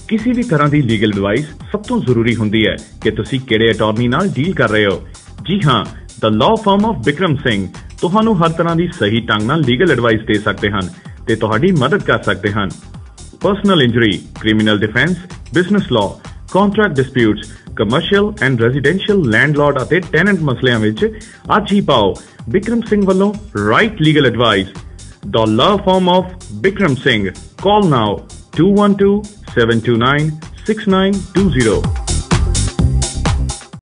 किसी भी तरह की लीगल एडवाइस सब तो जरूरी होंदी है कि तुसी किहड़े अटॉर्नी नाल डील कर रहे हो। जी हाँ, the law firm of Bikram Singh तुहानू हर तरह की सही ढंग नाल लीगल एडवाइस दे सकते हैं ते तुहाडी मदद कर सकते हैं। Personal injury, criminal defence, business law, contract disputes, commercial and residential landlord अते टेनेंट मसलियां विच अज ही पाओ बिक्रम सिंह वालों right legal advice. The law firm of Bikram Singh. Call now 212-729-6920।